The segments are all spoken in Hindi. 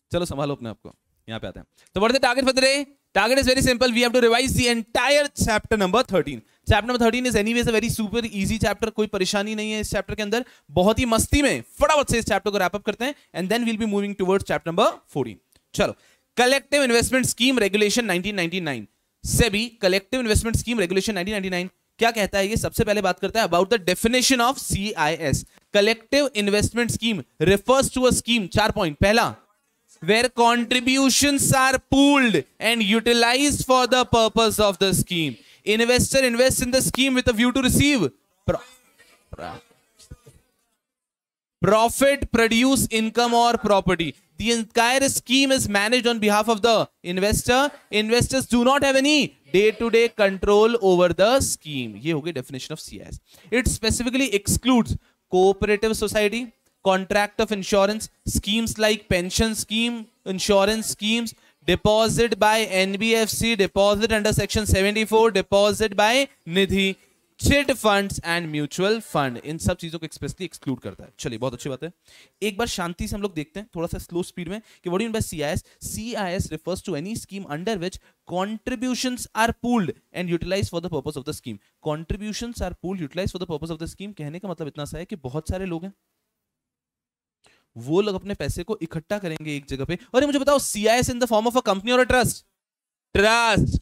चलो संभालो अपने आपको, यहाँ पे आते हैं। तो what is the target for the day? Target is very simple. We have to revise the entire chapter number 13. Chapter number 13 is anyways a very super easy chapter. कोई परेशानी नहीं है इस चैप्टर के अंदर, बहुत ही मस्ती में फटाफट से इस चैप्टर को रैप अप करते हैं and then we'll be moving towards chapter number 14. चलो, collective investment scheme regulation 1999, SEBI collective investment scheme regulation 1999 क्या कहता है? ये सबसे पहले बात करता है about the definition of CIS. Collective investment scheme refers to a scheme. 4 point. पहला, where contributions are pooled and utilized for the purpose of the scheme. Investor invests in the scheme with a view to receive profit, produce income or property. The entire scheme is managed on behalf of the investor. Investors do not have any day-to-day control over the scheme. ये हो गई definition of CIS. It specifically excludes cooperative society, contract of insurance, schemes like pension scheme, insurance schemes, deposit by NBFC, deposit under section 74, deposit by nidhi, chit funds and mutual fund. इन सब चीजों को एक्सप्रेसली एक्सक्लूड करता है. चलिए, बहुत अच्छी बात है. एक बार शांति से हम लोग देखते हैं थोड़ा सा स्लो स्पीड में कि what do you mean by CIS. CIS refers to any scheme under which contributions are pooled and utilized for the purpose of the scheme. Contributions are pooled, utilized for the purpose of the scheme. कहने का मतलब इतना सा है कि बहुत सारे लोग हैं, वो लोग अपने पैसे को इकट्ठा करेंगे एक जगह पे. और मुझे बताओ, CIS in the form of a company और a trust? Trust.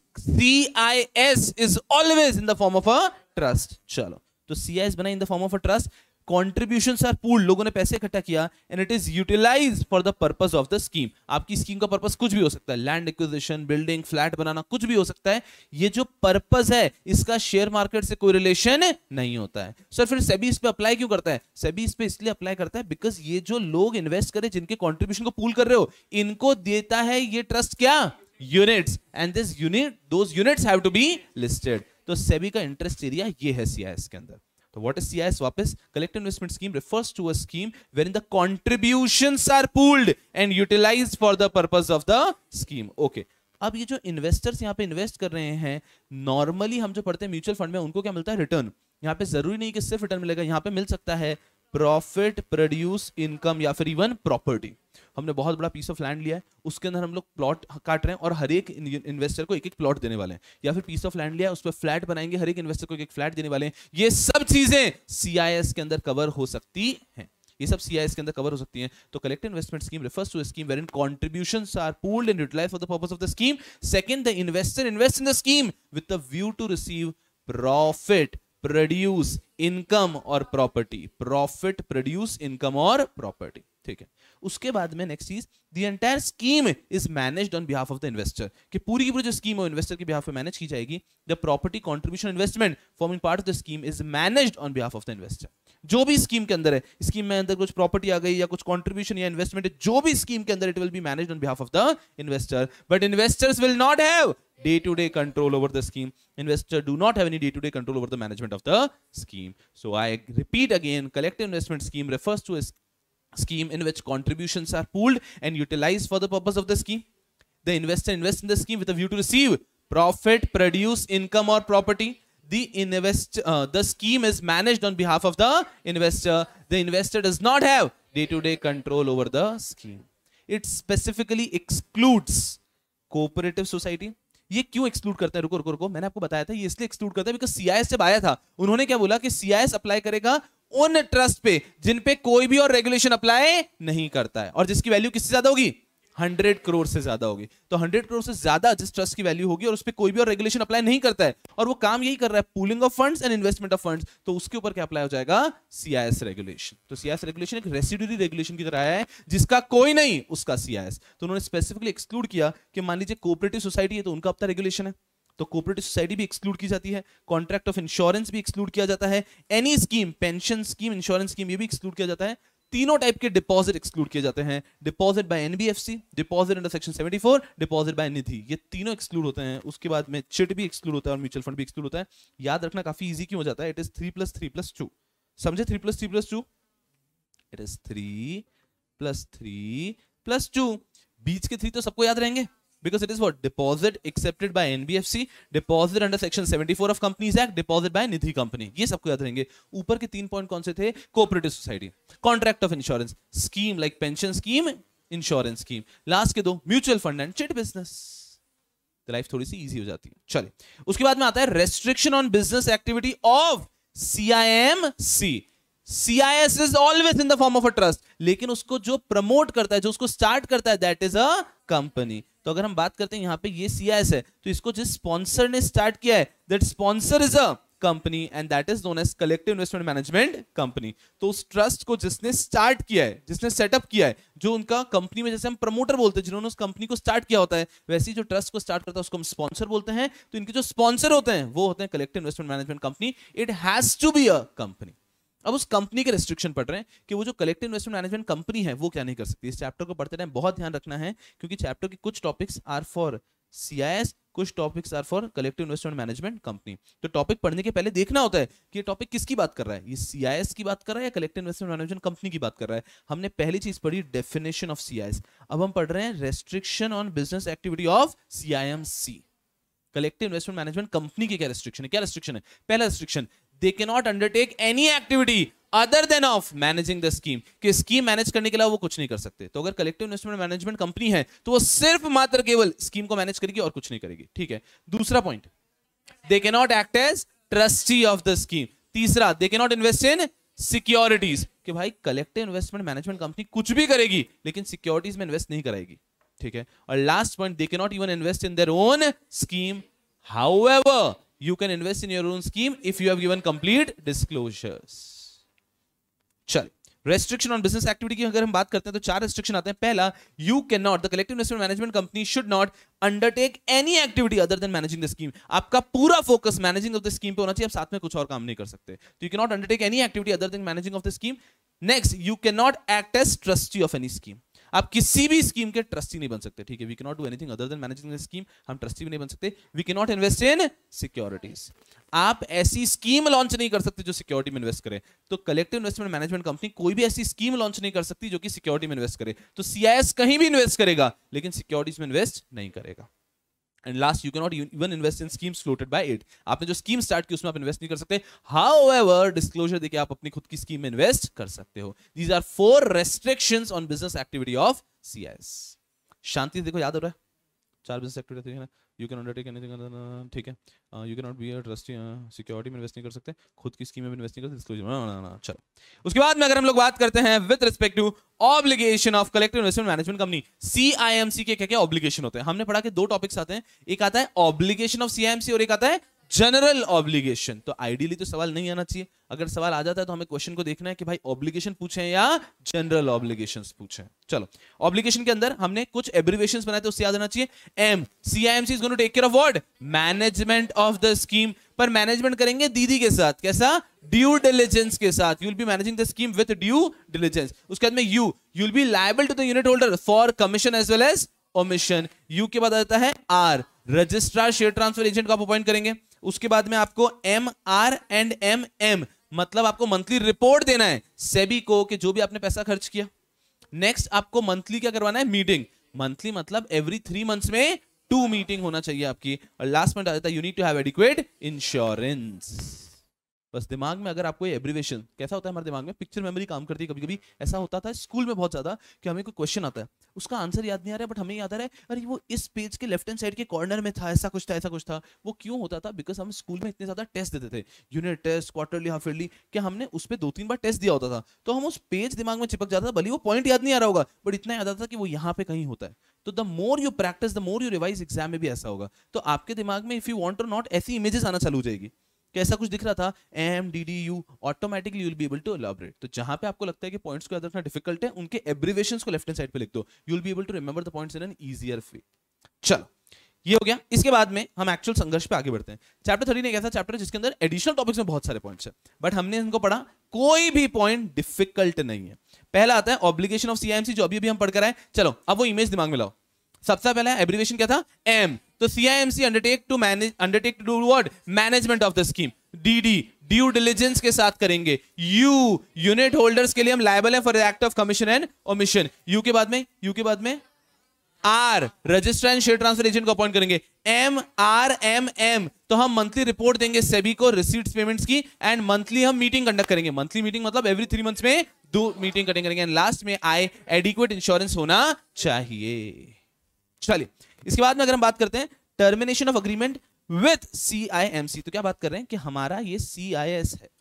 CIS is always in the form of a trust. चलो, तो CIS बना in the form of a trust. Contributions are pooled, लोगों ने पैसे इकट्ठा किया, and it is utilised for the purpose of the scheme. आपकी स्कीम का पर्पस कुछ भी हो सकता है, लैंड एक्विजिशन, बिल्डिंग, फ्लैट बनाना, कुछ भी हो सकता है. ये जो पर्पस है इसका शेयर मार्केट से कोई रिलेशन नहीं होता है. सर फिर सेबी इस पे अप्लाई क्यों करता है? सेबी इस पे इसलिए अप्लाई करता है बिकॉज ये जो लोग इन्वेस्ट करे, जिनके कॉन्ट्रीब्यूशन को पूल कर रहे हो, इनको देता है ये ट्रस्ट क्या? Units. And this unit, those units have to be listed. तो सेबी का इंटरेस्ट एरिया ये है CIS के अंदर. तो what is CIS? वापस, collective investment scheme refers to a scheme wherein the contributions are pooled and utilized for the purpose of the scheme. Okay. अब ये जो इन्वेस्टर्स यहाँ पे इन्वेस्ट कर रहे हैं, नॉर्मली हम जो पढ़ते हैं म्यूचुअल फंड में, उनको क्या मिलता है? रिटर्न. यहाँ पे जरूरी नहीं कि सिर्फ रिटर्न मिलेगा, यहाँ पे मिल सकता है प्रॉफिट, प्रोड्यूस इनकम या फिर इवन प्रॉपर्टी. हमने बहुत बड़ा पीस ऑफ लैंड लिया है, उसके अंदर हम लोग प्लॉट काट रहे हैं और हर एक इन्वेस्टर को एक एक प्लॉट देने वाले हैं. या फिर पीस ऑफ लैंड लिया, उस पर फ्लैट बनाएंगे, हर एक इन्वेस्टर को एक एक फ्लैट देने वाले हैं. ये सब चीजें CIS के अंदर कवर हो सकती हैं. ये सब CIS के अंदर कवर हो सकती हैं. तो collective investment scheme refers to a scheme wherein contributions are pooled and utilized for the purpose of the scheme. Second, the investor invests in the scheme with the view to receive profit, produce income और प्रॉपर्टी. प्रॉफिट, प्रोड्यूस इनकम और प्रॉपर्टी. ठीक है. उसके बाद में नेक्स्ट चीज, the entire scheme is managed on behalf of the investor. कि पूरी की पूरी जो स्कीम है इन्वेस्टर के बिहाफ पे मैनेज की जाएगी. The property, contribution, investment forming part of the scheme is managed on behalf of the investor. जो भी स्कीम के अंदर है, स्कीम में अंदर कुछ प्रॉपर्टी आ गई या कुछ कंट्रीब्यूशन या इन्वेस्टमेंट, जो भी स्कीम के अंदर, it will be managed on behalf of the investor. But investors will not have day-to-day control over the scheme. Investor do not have any day-to-day control over the management of the scheme. So I repeat again, collective investment scheme refers to a scheme in which contributions are pooled and utilized for the purpose of the scheme. The investor invests in the scheme with a view to receive profit, produce income or property. The scheme is managed on behalf of the investor. The investor does not have day-to-day control over the scheme. It specifically excludes cooperative society. ये क्यों एक्सक्लूड करता है? रुको रुको रुको, मैंने आपको बताया था ये इसलिए एक्सक्लूड करता है बिकॉज़ CIS जब आया था, उन्होंने क्या बोला कि CIS अप्लाई करेगा उन ट्रस्ट पे जिन पे कोई भी और रेगुलेशन अप्लाई नहीं करता है और जिसकी वैल्यू किससे ज्यादा होगी? 100 करोड़ से ज्यादा होगी. तो 100 करोड़ से ज्यादा जिस ट्रस्ट की वैल्यू होगी और उस पर कोई भी और रेगुलेशन अप्लाई नहीं करता है और वो काम यही कर रहा है, pooling of funds and investment of funds, तो उसके ऊपर क्या अप्लाई हो जाएगा? CIS regulation. तो CIS रेगुलेशन एक रेसिड्यूरी रेगुलेशन की तरह है, जिसका कोई नहीं उसका CIS. तो उन्होंने स्पेसिफिकली एक्सक्लूड किया कि मान लीजिए कोऑपरेटिव सोसाइटी है तो उनका अपना रेगुलेशन है, तो कोऑपरेटिव सोसाइटी भी एक्सक्लूड की जाती है. कॉन्ट्रैक्ट ऑफ इंश्योरेंस भी एक्सक्लूड किया जाता है. Any scheme, pension scheme, insurance scheme, ये भी एक्सक्लूड किया जाता है. तीनों टाइप के डिपॉजिट एक्सक्लूड किए जाते हैं. Deposit by NBFC, deposit under section 74, deposit by nidhi, ये तीनों एक्सक्लूड होते हैं. उसके बाद में चिट भी एक्सक्लूड होता है और म्यूचुअल फंड भी एक्सक्लूड होता है. याद रखना काफी इजी क्यों हो जाता है? It is 3 + 3 + 2. समझे? 3 + 3 + 2, इट इज 3 + 3 + 2. बीच के 3 तो सबको याद रहेंगे because it is what? Deposit accepted by NBFC, deposit under section 74 of Companies Act, deposit by nidhi company. ये सबको याद रहेंगे. ऊपर के 3 पॉइंट कौन से थे? Cooperative society, contract of insurance, scheme like pension scheme, insurance scheme, last के दो mutual fund and chit business. तो लाइफ थोड़ी सी इजी हो जाती है। चलिए, उसके बाद में आता है restriction on business activity of CIMC। CIS is always in the form of a trust, लेकिन उसको जो प्रमोट करता है, जो उसको स्टार्ट करता है, दैट इज अ कंपनी। तो अगर हम बात करते हैं यहां पे ये CIS है, तो इसको जिस स्पॉन्सर ने स्टार्ट किया है, that sponsor is a company and that is known as collective investment management company. तो उस ट्रस्ट को जिसने स्टार्ट किया है, जिसने सेटअप किया है, जो उनका कंपनी में, जैसे हम प्रमोटर बोलते हैं, जिन्होंने उस कंपनी को स्टार्ट किया होता है, वैसे ही जो ट्रस्ट को स्टार्ट करता है उसको हम स्पॉन्सर बोलते हैं। तो इनके जो स्पॉन्सर होते हैं वो होते हैं collective investment management company. It has to be a company. अब उस कंपनी के रेस्ट्रिक्शन पढ़ रहे हैं कि वो जो कलेक्टिव इन्वेस्टमेंट मैनेजमेंट कंपनी है वो क्या नहीं कर सकती। इस चैप्टर को पढ़ते टाइम बहुत ध्यान रखना है, क्योंकि चैप्टर के कुछ टॉपिक्स आर फॉर CIS, कुछ topics are for collective investment management company. तो टॉपिक पढ़ने के पहले देखना होता है कि ये टॉपिक किसकी बात कर रहा है, ये CIS की बात कर रहा है या कलेक्टिव इन्वेस्टमेंट मैनेजमेंट कंपनी की बात कर रहा है। हमने पहली चीज पढ़ी डेफिनेशन ऑफ CIS, अब हम पढ़ रहे हैं restriction on business activity of CIMC। Collective investment management company की क्या रेस्ट्रिक्शन है? क्या रेस्ट्रिक्शन है? पहला restriction, they can not undertake any activity other than of managing the scheme, कि स्कीम मैनेज करने के अलावा वो कुछ नहीं कर सकते। तो अगर कलेक्टिव इन्वेस्टमेंट मैनेजमेंट कंपनी है तो वो सिर्फ मात्र केवल स्कीम को मैनेज करेगी और कुछ नहीं करेगी। ठीक है। दूसरा point, they can not act as trustee of the scheme. तीसरा, they can not invest in securities, कि भाई कलेक्टिव इन्वेस्टमेंट मैनेजमेंट कंपनी कुछ भी करेगी लेकिन सिक्योरिटीज में इन्वेस्ट नहीं कराएगी। ठीक है। और last point, they can not even invest in their own scheme, however you can invest in your own scheme if you have given complete disclosures। चलिए, रेस्ट्रिक्शन ऑन बिजनेस एक्टिविटी की अगर हम बात करते हैं तो 4 रेस्ट्रिक्शन आते हैं। पहला, you can not, the collective investment management company should not undertake any activity other than managing the scheme. आपका पूरा focus managing of the scheme पे होना चाहिए, आप साथ में कुछ और काम नहीं कर सकते। तो you can not undertake any activity other than managing of the scheme. Next, you can not act as trustee of any scheme, आप किसी भी स्कीम के ट्रस्टी नहीं बन सकते। ठीक है। We can not do anything other than managing the scheme, हम ट्रस्टी भी नहीं बन सकते। We can not invest in securities, आप ऐसी स्कीम लॉन्च नहीं कर सकते जो सिक्योरिटी में इन्वेस्ट करे। तो कलेक्टिव इन्वेस्टमेंट मैनेजमेंट कंपनी कोई भी ऐसी स्कीम लॉन्च नहीं कर सकती जो कि सिक्योरिटी में इन्वेस्ट करे। तो CIS कहीं भी इन्वेस्ट करेगा लेकिन सिक्योरिटीज में इन्वेस्ट नहीं करेगा। And last, you can not even invest in schemes floated by it, आपने जो स्कीम स्टार्ट की उसमें आप इन्वेस्ट नहीं कर सकते। हाउएवर, डिस्क्लोजर देके आप अपनी खुद की स्कीम में इन्वेस्ट कर सकते हो। These are 4 restrictions on business activity of CIS। शांति से देखो, याद हो रहा है? 4 बिजनेस एक्टिविटी है ना। यू कैन अंडरटेक एनीथिंग, ठीक है। You can not be a trustee, security में इन्वेस्ट नहीं कर सकते, खुद की स्कीम में इन्वेस्ट नहीं कर सकते। चलो, उसके बाद में अगर हम लोग बात करते हैं with respect to obligation of collective investment management company, CIMC के क्या क्या ऑब्लिगेशन होते हैं। हमने पढ़ा कि 2 टॉपिक्स आते हैं, एक आता है ऑब्लिगेशन ऑफ CIMC और एक आता है जनरल ऑब्लिगेशन। तो आइडियली तो सवाल नहीं आना चाहिए, अगर सवाल आ जाता है तो हमें क्वेश्चन को देखना है कि भाई ऑब्लिगेशन पूछे या जनरल ऑब्लिगेशंस पूछे। चलो, ऑब्लिगेशन के अंदर हमने कुछ एब्रिविएशंस बनाए थे, उससे याद आना चाहिए। M, CIMC is going to take care of what? Management of the scheme. पर मैनेजमेंट करेंगे दीदी के साथ, कैसा? ड्यू डिलिजेंस के साथ। You will be managing the scheme with due diligence. उसके बाद में you will be liable to the unit holder for commission as well as omission. U के बाद आता है R, registrar share transfer agent को आप अपॉइंट करेंगे। उसके बाद में आपको MR एंड MM, मतलब आपको मंथली रिपोर्ट देना है सेबी को कि जो भी आपने पैसा खर्च किया। नेक्स्ट, आपको मंथली क्या करवाना है? मीटिंग। मंथली मतलब एवरी 3 मंथ्स में 2 मीटिंग होना चाहिए आपकी। और लास्ट पॉइंट आ जाता है, you need to have adequate insurance. बस दिमाग में अगर आपको एब्रिवेशन, कैसा होता है हमारे दिमाग में, पिक्चर मेमोरी काम करती है। कभी कभी ऐसा होता था स्कूल में बहुत ज्यादा कि हमें कोई क्वेश्चन आता है, उसका आंसर याद नहीं आ रहा है, बट हमें याद आ रहा है अरे वो इस पेज के लेफ्ट हैंड साइड के कॉर्नर में था, ऐसा कुछ था, ऐसा कुछ था। वो क्यों होता था? बिकॉज हम स्कूल में इतने ज्यादा टेस्ट देते थे, unit test, quarterly, half yearly, कि हमने उस पर 2-3 बार टेस्ट दिया होता था, तो हम उस पेज दिमाग में चिपक जाता था। भले वो पॉइंट याद नहीं आ रहा होगा, बट इतना याद आता था कि वो यहाँ पे कहीं होता है। तो the more you practise, the more you revise, exam में भी ऐसा होगा। तो आपके दिमाग में if you want or not ऐसी इमेजेस आना चालू हो जाएगी कि ऐसा कुछ दिख रहा था, MDDU, automatically you will be able to elaborate. तो जहां पे आपको लगता है कि पॉइंट्स को याद रखना डिफिकल्ट है, उनके एब्रिविएशंस को लेफ्ट हैंड साइड पे लिख दो, you will be able to remember the points in an easier way. चलो, ये हो गया। इसके बाद में हम एक्चुअल संघर्ष पे आगे बढ़ते हैं। चैप्टर 13 एक ऐसा चैप्टर जिसके अंदर एडिशनल टॉपिक्स में बहुत सारे पॉइंट्स हैं, बट हमने इनको पढ़ा, कोई भी पॉइंट डिफिकल्ट नहीं है। पहला आता है ऑब्लिगेशन ऑफ CIMC, जो अभी हम पढ़कर आए। चलो, अब वो इमेज दिमाग में लाओ। सबसे पहला एब्रिविएशन क्या था? M। तो CIMC undertake to do what? Management of the scheme. DD, due diligence के साथ करेंगे। U, यूनिट होल्डर्स के लिए हम लायबल हैं for act of commission and omission. U के बाद में R registrar and share transfer agent को अपॉइंट करेंगे, MRMM तो हम मंथली रिपोर्ट देंगे सेबी को रिसीट्स पेमेंट्स की, एंड मंथली हम मीटिंग कंडक्ट करेंगे, मंथली मीटिंग मतलब एवरी 3 मंथ्स में 2 मीटिंग करेंगे, एंड लास्ट में आई एडिक्वेट इंश्योरेंस होना चाहिए। चलिए इसके बाद में अगर हम बात करते हैं termination of agreement with CIMC, तो क्या बात कर रहे हैं कि हमारा ये CIS है,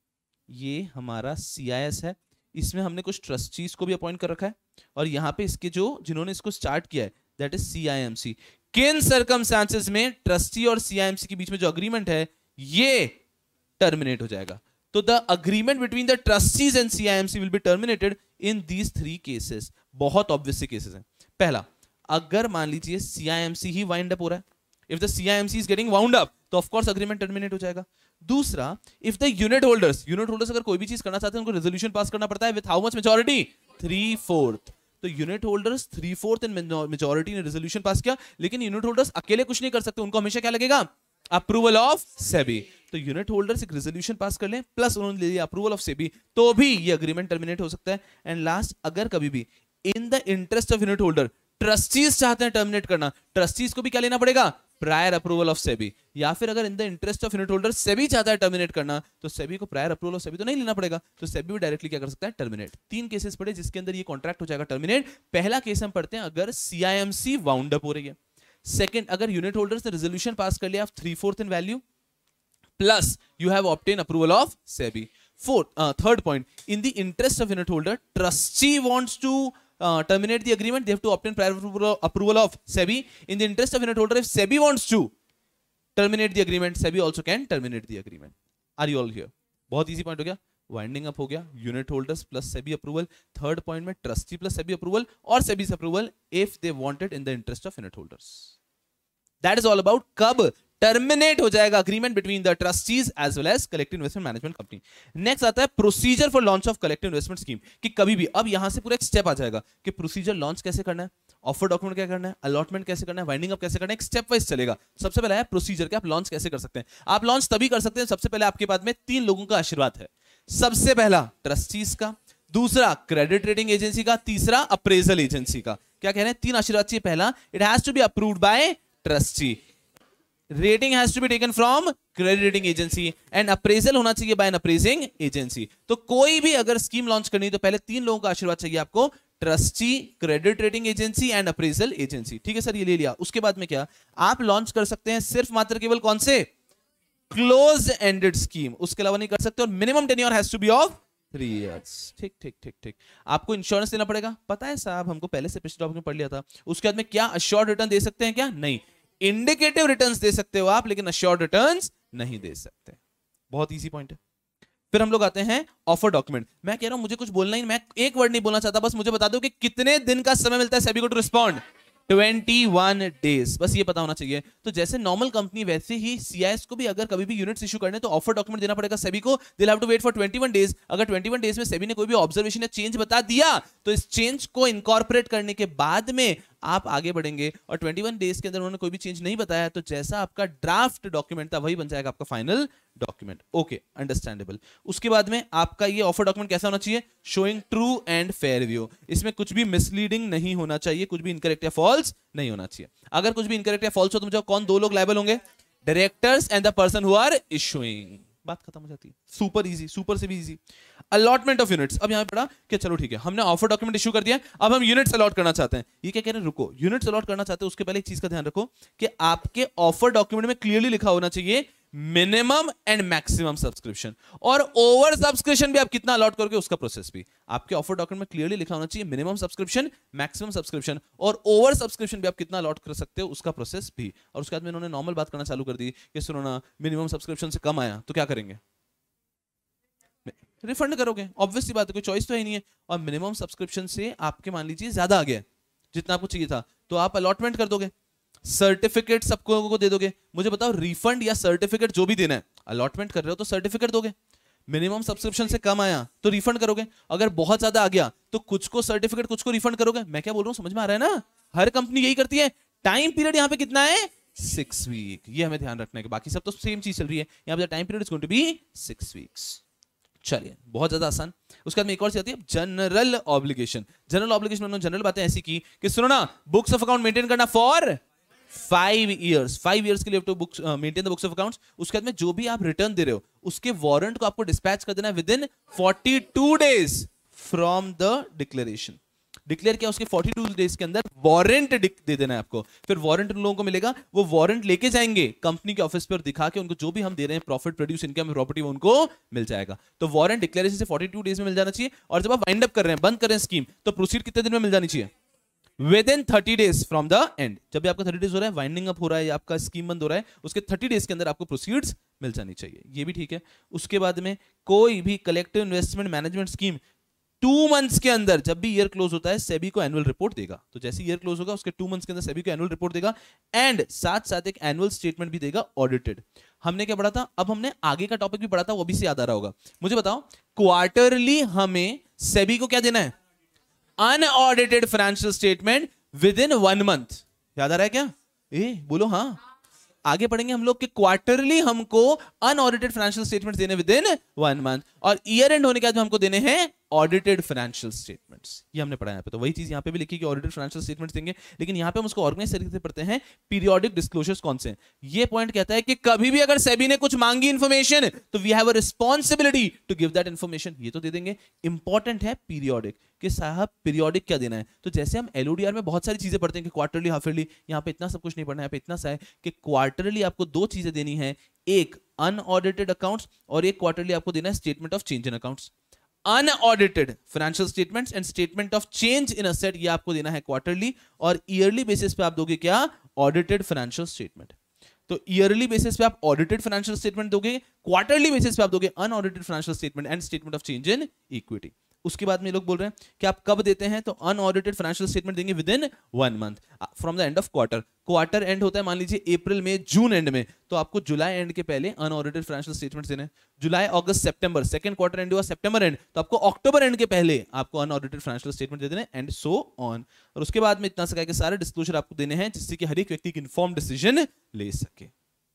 ये हमारा CIS है, इसमें हमने कुछ ट्रस्टीज को भी अपॉइंट कर रखा है, और यहां पे इसके जिन्होंने इसको स्टार्ट किया है दैट इज CIMC। किन सर्कमस्टांसेस में ट्रस्टी और CIMC के बीच में जो अग्रीमेंट है ये टर्मिनेट हो जाएगा? तो the agreement between the trustees and CIMC will be terminated in these 3 cases. बहुत ऑब्वियस केसेस हैं। पहला, अगर मान लीजिए CIMC ही वाइंड अप हो रहा है, if the CIMC is getting wound up तो ऑफ कोर्स अग्रीमेंट टर्मिनेट हो जाएगा। दूसरा, इफ द यूनिट होल्डर्स अगर कोई भी चीज करना चाहते हैं उनको रेजोल्यूशन पास करना पड़ता है विद हाउ मच मेजॉरिटी? 3/4। तो यूनिट होल्डर्स 3/4 इन मेजॉरिटी ने रेजोल्यूशन पास किया, लेकिन यूनिट होल्डर्स अकेले कुछ नहीं कर सकते, उनको हमेशा क्या लगेगा? Approval of SEBI. तो यूनिट होल्डर्स एक रेजोल्यूशन पास कर लें प्लस उन्होंने ले लिया अप्रूवल ऑफ सेबी, तो भी ये अग्रीमेंट टर्मिनेट हो सकता है। एंड लास्ट, अगर कभी भी in the interest of unit holder trustees चाहते हैं टर्मिनेट करना, ट्रस्टीज को भी क्या लेना पड़ेगा? Prior approval of SEBI. या फिर अगर in the interest of unit holder SEBI चाहता है टर्मिनेट करना, तो सेबी को प्रायर अप्रूवल ऑफ सेबी तो नहीं लेना पड़ेगा, तो सेबी भी डायरेक्टली क्या कर सकता है? टर्मिनेट। 3 केसेस पड़े जिसके अंदर ये कॉन्ट्रैक्ट हो जाएगा टर्मिनेट। पहला केस हम पढ़ते हैं अगर CIMC वाउंड अप हो रही है। सेकंड, अगर यूनिट होल्डर्स ने रेजोल्यूशन पास कर लिया 3/4 in value plus you have obtain approval of SEBI. Third point, in the interest of unit holder trustee wants to terminate the agreement, they have to obtain prior approval of SEBI. In the interest of unit holder, if SEBI wants to terminate the agreement, SEBI also can terminate the agreement. Are you all here? बहुत easy point हो गया, वाइंडिंग अप हो गया, unit holders plus SEBI approval. Third point में ट्रस्टी प्लस सेबी अप्रूवल और SEBI approval if they wanted in the interest of unit holders. That is all about कब टर्मिनेट हो जाएगा agreement between the trustees as well as collective investment management company. Next आता है procedure for launch of collective investment scheme, कि कभी भी अब यहां से पूरा एक स्टेप आ जाएगा कि प्रोसीजर लॉन्च कैसे करना है, ऑफर डॉक्यूमेंट क्या करना है, अलॉटमेंट कैसे करना है, वाइंडिंग अप कैसे करना है, एक स्टेप वाइज चलेगा। सबसे पहला है प्रोसीजर कि आप लॉन्च कैसे कर सकते हैं। आप लॉन्च तभी कर सकते हैं सबसे पहले आपके पास में 3 लोगों का आशीर्वाद है। सबसे पहला ट्रस्टीज का, दूसरा क्रेडिट रेटिंग एजेंसी का, तीसरा अप्रेजल एजेंसी का। क्या कह रहे हैं? 3 आशीर्वाद चाहिए। पहला, it has to be approved by trustee, rating has to be taken from credit rating agency, and appraisal होना चाहिए बाय एन अप्रेजिंग एजेंसी। तो कोई भी अगर स्कीम लॉन्च करनी है तो पहले 3 लोगों का आशीर्वाद चाहिए आपको, trustee, credit rating agency and appraisal agency. ठीक है सर, ये ले लिया। उसके बाद में क्या आप लॉन्च कर सकते हैं? सिर्फ मात्र केवल कौन से? क्लोज एंडेड स्कीम, उसके अलावा नहीं कर सकते, और minimum tenure has to be of 3 years। ठीक ठीक ठीक ठीक। आपको इंश्योरेंस देना पड़ेगा, पता है साहब, हमको पहले से पिछले टॉपिक में पढ़ लिया था। उसके बाद में क्या अश्योर्ड रिटर्न दे सकते हैं? क्या नहीं, इंडिकेटिव रिटर्न्स दे सकते हो आप, लेकिन अश्योर्ड रिटर्न्स नहीं दे सकते। बहुत इजी पॉइंट है। फिर हम लोग आते हैं ऑफर डॉक्यूमेंट। मैं कह रहा हूं मुझे कुछ बोलना ही, मैं एक वर्ड नहीं बोलना चाहता, बस मुझे बता दो कि कितने दिन का समय मिलता है सेबी को टू रिस्पॉन्ड। 21 डेज, बस ये पता होना चाहिए। तो जैसे नॉर्मल कंपनी वैसे ही CIS को भी अगर कभी भी यूनिट्स इशू करने तो ऑफर डॉक्यूमेंट देना पड़ेगा सेबी को। They have to wait for 21 days. अगर 21 डेज में सेबी ने कोई भी ऑब्जर्वेशन या चेंज बता दिया तो इस चेंज को इनकॉर्पोरेट करने के बाद में आप आगे बढ़ेंगे, और 21 डेज के अंदर उन्होंने कोई भी चेंज नहीं बताया तो जैसा आपका ड्राफ्ट डॉक्यूमेंट था वही बन जाएगा आपका फाइनल डॉक्यूमेंट। Okay, understandable. उसके बाद में आपका ये ऑफर डॉक्यूमेंट कैसा होना चाहिए? Showing true and fair view. इसमें कुछ भी मिसलीडिंग नहीं होना चाहिए, कुछ भी इनकरेक्ट या फॉल्स नहीं होना चाहिए। अगर कुछ भी इनकरेक्ट या फॉल्स हो तो मुझे कौन 2 लोग लायबल होंगे? Directors and the person who are issuing. बात खत्म हो जाती है। सुपर इजी, सुपर से भी इजी। अलॉटमेंट ऑफ यूनिट्स, अब यहां पड़ा कि चलो ठीक है हमने ऑफर डॉक्यूमेंट इशू कर दिया, अब हम यूनिट्स अलॉट करना चाहते हैं। ये क्या कह रहे हैं? रुको, यूनिट्स अलॉट करना चाहते हैं उसके पहले एक चीज का ध्यान रखो कि आपके ऑफर डॉक्यूमेंट में क्लियरली लिखा होना चाहिए मिनिमम एंड मैक्सिमम सब्सक्रिप्शन, और ओवर सब्सक्रिप्शन भी आप कितना अलॉट करोगे उसका प्रोसेस भी आपके ऑफर डॉक्यूमेंट में क्लियरली लिखा होना चाहिए। मिनिमम सब्सक्रिप्शन, मैक्सिमम सब्सक्रिप्शन, और ओवर सब्सक्रिप्शन भी आप कितना अलॉट कर सकते हो उसका प्रोसेस भी। और उसके बाद में उन्होंने नॉर्मल बात करना चालू कर दी कि सुनो ना, मिनिमम सब्सक्रिप्शन से कम आया तो क्या करेंगे? रिफंड करोगे, ऑब्वियस सी बात है, कोई चॉइस तो है नहीं है। और मिनिमम सब्सक्रिप्शन से आपके मान लीजिए ज्यादा आ गया जितना आपको चाहिए था तो आप अलॉटमेंट कर दोगे, सर्टिफिकेट सबको को दे दोगे। मुझे बताओ, रिफंड या सर्टिफिकेट जो भी देना है, अलॉटमेंट कर रहे हो तो सर्टिफिकेट दोगे, मिनिमम सब्सक्रिप्शन से कम आया तो रिफंड करोगे, अगर बहुत ज्यादा आ गया तो कुछ को सर्टिफिकेट कुछ को रिफंड करोगे। मैं क्या बोल रहा हूं, समझ में आ रहा है ना? हर कंपनी यही करती है। टाइम पीरियड यहाँ पे कितना है? 6 वीक। ये हमें ध्यान रखना है कि बाकी सब तो सेम चीज चल रही है, यहाँ पे time period is going to be 6 weeks. चलिए, बहुत ज्यादा आसान। उसके बाद में एक और आती है जनरल ऑब्लिगेशन। जनरल ऑब्लिगेशन में जनरल बातें ऐसी की कि सुनो ना, बुक्स ऑफ अकाउंट मेंटेन करना फॉर 5 इयर्स, 5 इयर्स के लिए to books maintain the books of accounts. उसके बाद में जो भी आप रिटर्न दे रहे हो उसके वारंट को आपको डिस्पैच कर देना है within 42 days from the declaration. Declare किया उसके 42 डेज के अंदर वारंट दे देना है आपको। फिर वारंट उन लोगों को मिलेगा, वो वारंट लेके जाएंगे कंपनी के ऑफिस पर, दिखा के उनको जो भी हम दे रहे हैं प्रॉफिट, प्रोड्यूस, इनकम, प्रॉपर्टी, उनको मिल जाएगा। तो वारंट डिक्लेरेशन से 42 डेज में मिल जाना चाहिए। और जब आप वाइंड अप कर रहे हैं, बंद कर रहे हैं स्कीम, तो प्रोसीड कितने दिन में मिल जानी चाहिए? Within 30 days from the end. जब भी आपका 30 डेज हो रहा है, वाइंडिंग अप हो रहा है या आपका स्कीम बंद हो रहा है, उसके 30 डेज के अंदर आपको प्रोसीड्स मिल जानी चाहिए। ये भी ठीक है। उसके बाद में कोई भी collective investment management scheme 2 months के अंदर, जब भी ईयर क्लोज होता है, सेबी को एनुअल रिपोर्ट देगा। तो जैसे ईयर क्लोज होगा उसके 2 मंथ्स के अंदर सेबी को एनुअल रिपोर्ट देगा एंड साथ साथ एक एनुअल स्टेटमेंट भी देगा ऑडिटेड। हमने क्या पढ़ा था? अब हमने आगे का टॉपिक भी पढ़ा था, वो भी से याद आ रहा होगा। मुझे बताओ, क्वार्टरली हमें सेबी को क्या देना है? Unaudited financial statement within 1 month. याद आ रहा है क्या? बोलो हाँ। आगे पढ़ेंगे हम लोग कि क्वार्टरली हमको अनऑडिटेड फाइनेंशियल स्टेटमेंट्स देने विद इन 1 मंथ, और ईयर एंड होने के बाद हमको देने हैं ऑडिटेड फाइनेंशियल स्टेटमेंट्स। ये हमने पढ़ा यहाँ पे। तो वही चीज यहाँ पे भी लिखी कि ऑडिटेड फाइनेंशियल स्टेटमेंट्स देंगे, लेकिन यहाँ पे हम उसको ऑर्गेनाइज तरीके से पढ़ते हैं। पीरियोडिक डिस्क्लोजर्स कौन से हैं? ये पॉइंट कहता है कि कभी भी अगर सेबी ने कुछ मांगी इंफॉर्मेशन, तो we have a responsibility to give that information. ये तो दे देंगे। इंपॉर्टेंट है पीरियोडिक, कि साहब पीरियोडिक क्या देना है। तो जैसे हम एलओडीआर में बहुत सारी चीजें पढ़ते हैं कि क्वार्टरली, हाफ ईयरली, यहाँ पे इतना सब कुछ नहीं पढ़ना है। यहाँ पे इतना सा है कि क्वार्टरली आपको 2 चीजें देनी है, एक अनऑडिटेड अकाउंट्स और एक क्वार्टरली आपको देना है statement of change in accounts. Unaudited financial statements and statement of change in asset, ये आपको देना है क्वार्टरली, और ईयरली बेसिस पे आप दोगे क्या? Audited financial statement. तो ईयरली बेसिस पे आप ऑडिटेड फाइनेंशियल स्टेटमेंट दोगे, क्वार्टरली बेसिस पे आप दोगे unaudited financial statement and statement of change in equity. उसके बाद में लोग बोल रहे हैं कि आप कब देते हैं? तो अनऑडिटेड फाइनेंशियल स्टेटमेंट देंगे within 1 month from the end of quarter. Quarter end होता है मान लीजिए अप्रैल में, जून एंड में, तो आपको जुलाई एंड के पहले अनऑडिटेड फाइनेंशियल स्टेटमेंट्स देने हैं। जुलाई, अगस्त, सितंबर, सेकंड क्वार्टर एंड हुआ सितंबर एंड, तो आपको अक्टूबर एंड के पहले आपको अनऑडिटेड फाइनेंशियल स्टेटमेंट दे देने एंड सो ऑन। और उसके बाद में इतना सा कि सारे डिस्क्लोजर आपको देने हैं, जिससे कि हर एक व्यक्ति की इन्फॉर्म डिसीजन ले सके।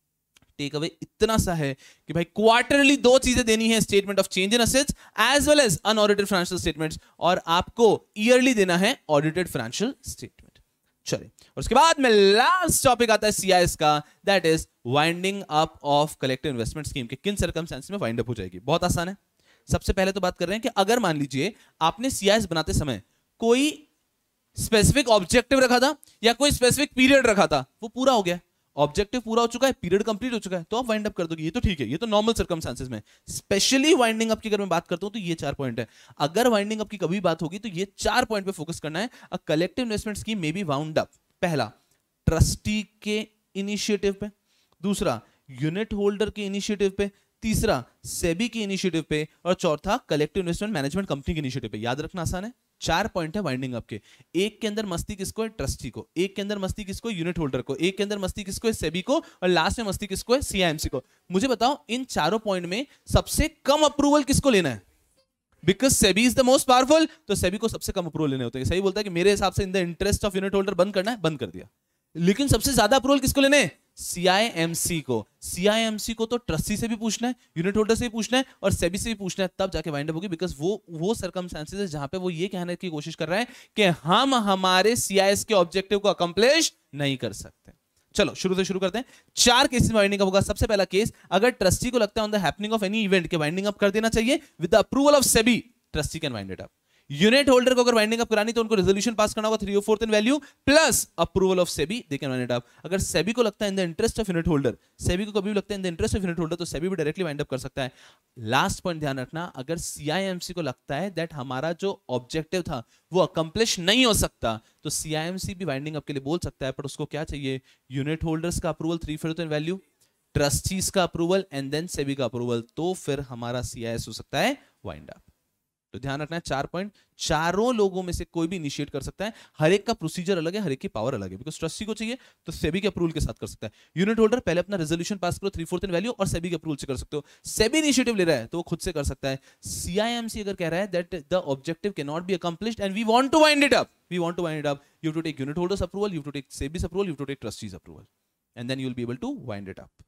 टेक अवे इतना सा है कि भाई क्वार्टरली 2 चीजें देनी है, statement of change in assets as well as unaudited financial statements, और आपको ईयरली देना है ऑडिटेड फाइनेंशियल स्टेटमेंट। चलिए, और उसके बाद में लास्ट टॉपिक आता है सीआईएस का, that is winding up of collective investment scheme के किन सर्कमस्टेंसेस में वाइंड अप हो जाएगी। बहुत आसान है। सबसे पहले तो बात कर रहे हैं कि अगर मान लीजिए आपने सीआईएस बनाते समय कोई स्पेसिफिक ऑब्जेक्टिव रखा था या कोई स्पेसिफिक पीरियड रखा था, वो पूरा हो गया, ऑब्जेक्टिव पूरा हो चुका है, पीरियड कंप्लीट हो चुका है, तो आप वाइंड अप कर दोगे। ये तो ठीक है, ये तो नॉर्मल सर्कमस्टेंसेस में। स्पेशली वाइंडिंग अप की अगर मैं बात करता हूं तो ये 4 पॉइंट है। अगर वाइंडिंग अप की कभी बात होगी तो ये 4 पॉइंट पे फोकस करना है। A collective investment scheme may be wound up, पहला ट्रस्टी के इनिशिएटिव पे, दूसरा यूनिट होल्डर के इनिशिएटिव पे, तीसरा सेबी के इनिशिएटिव पे, और चौथा कलेक्टिव इन्वेस्टमेंट मैनेजमेंट कंपनी के इनिशिएटिव पे। याद रखना आसान है। 4 पॉइंट है वाइंडिंग अप के। एक के अंदर मस्ती किसको है? ट्रस्टी को। एक के अंदर मस्ती किसको? यूनिट होल्डर को। एक के अंदर मस्ती किसको है? सेबी को। और लास्ट में मस्ती किसको है? सीआईएमसी को। मुझे बताओ, इन चारों पॉइंट में सबसे कम अप्रूवल किसको लेना है? Because SEBI is the most powerful, तो सेबी को सबसे कम अप्रूवल लेने होते हैं। सही बोलता है कि मेरे हिसाब से in the interest of unit holder बंद करना है, बंद कर दिया। लेकिन सबसे ज्यादा अप्रूवल किसको लेने हैं? सीआईएमसी को। सीआईएमसी को तो ट्रस्टी से भी पूछना है, यूनिट होल्डर से भी पूछना है, और सेबी से भी पूछना है, तब जाके वाइंड अप होगी। बिकॉज वो सर्कमस्टेंसेस है जहां पे वो ये कहने की कोशिश कर रहा है कि हम हमारे सीआईएस के ऑब्जेक्टिव को अकम्प्लिश नहीं कर सकते। चलो शुरू से शुरू करते हैं। 4 केसेस में वाइंडिंग अप होगा। सबसे पहला केस, अगर ट्रस्टी को लगता है on the happening of any event के वाइंडिंग अप कर देना चाहिए with the approval of SEBI, trustee can wind it up. Unit holder को अगर वाइंडिंग अप करानी तो उनको रेजोल्यूशन पास करना होगा 3/4 in value plus approval of SEBI, they can wind it up. अगर सेबी को लगता है in the interest of unit holder, SEBI को कभी भी लगता है in the interest of unit holder, तो सेबी भी डायरेक्टली वाइंड अप कर सकता है। लास्ट पॉइंट ध्यान रखना, अगर सीआईएमसी को लगता है दैट हमारा जो ऑब्जेक्टिव था वो अकम्प्लिश नहीं हो सकता, तो सीआईएमसी भी वाइंडिंग अप के लिए बोल सकता है, पर उसको क्या चाहिए? यूनिट होल्डर्स का अप्रूवल 3/4 इन वैल्यू, ट्रस्टीज का अप्रूवल एंड देन सेबी का अप्रूवल, तो फिर हमारा सीआईएस हो सकता है वाइंड अप। तो ध्यान रखना है 4 पॉइंट, चारों लोगों में से कोई भी इनिशिएट कर सकता है। हर एक का प्रोसीजर अलग है, हर एक की पावर अलग है। बिकॉज ट्रस्टी को चाहिए तो सेबी के अप्रूवल के साथ कर सकता है। यूनिट होल्डर पहले अपना रेजोल्यूशन पास करो 3/4 इन वैल्यू और सेबी के अप्रूवल से कर सकते हो। सेबी इनिशिएटिव ले रहा है तो वो खुद से कर सकता है। सीआईएमसी अगर कह रहा है that the objective can not be accomplished and we want to wind it up, we want to wind it up, you have to take unit holders approval, you have to take SEBI's approval, you have to take trustees approval, and then you will be able to wind it up.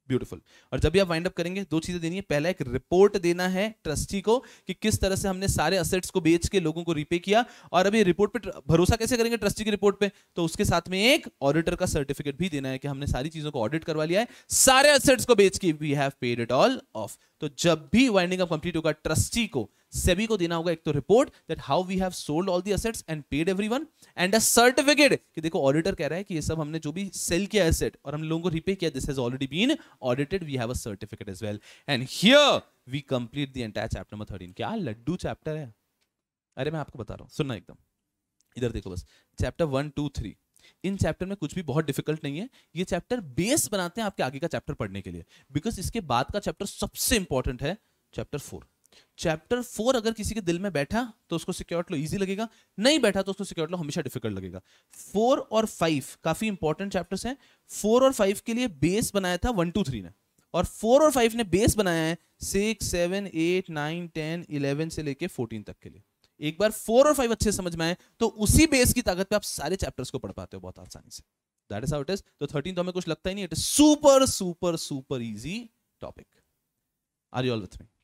Beautiful. और जब भी आप वाइंड अप करेंगे दो चीजें देनी है, पहला एक रिपोर्ट देना है ट्रस्टी को कि किस तरह से हमने सारे असेट्स को बेच के लोगों को रिपे किया, और अभी रिपोर्ट पे भरोसा कैसे करेंगे ट्रस्टी की रिपोर्ट पे, तो उसके साथ में एक ऑडिटर का सर्टिफिकेट भी देना है कि हमने सारी चीजों को ऑडिट करवा लिया है, सारे असेट्स को बेच के we have paid it all off. तो जब भी वाइंडिंग अप कंप्लीट होगा ट्रस्टी को, सेबी को देना होगा एक तो report that how we have sold all the assets and paid everyone, and a certificate कि देखो ऑडिटर कह रहा है कि ये सब हमने जो भी सेल किया एसेट और हम लोगों को रिपे किया, this has already been audited, we have a certificate as well, and here we complete the entire chapter number 13। क्या लड्डू चैप्टर है, अरे मैं आपको बता रहा हूं, सुनना एकदम, इधर देखो बस, चैप्टर 1 2 3, इन चैप्टर में कुछ भी बहुत डिफिकल्ट नहीं है, ये चैप्टर बेस बनाते हैं आपके आगे का चैप्टर पढ़ने के लिए, बिकॉज इसके बाद का चैप्टर सबसे इंपॉर्टेंट है चैप्टर 4। चैप्टर 4 अगर किसी के दिल में बैठा तो उसको सिक्योर लो इजी लगेगा, नहीं बैठा तो उसको सिक्योर लो हमेशा डिफिकल्ट लगेगा। 4 और 5 काफी इंपॉर्टेंट चैप्टर्स हैं। 4 और 5 के लिए बेस बनाया था 1 2 3 ने, और 4 और 5 ने बेस बनाया है 6 7 8 9 10 11 से लेके 14 तक के लिए। एक बार 4 और 5 अच्छे समझ में आए तो उसी बेस की ताकत पे आप सारे चैप्टर्स को पढ़ पाते हो बहुत आसानी से। That is how it is. तो 13 तो हमें कुछ लगता ही नहीं, it is super super super easy topic. Are you all with me?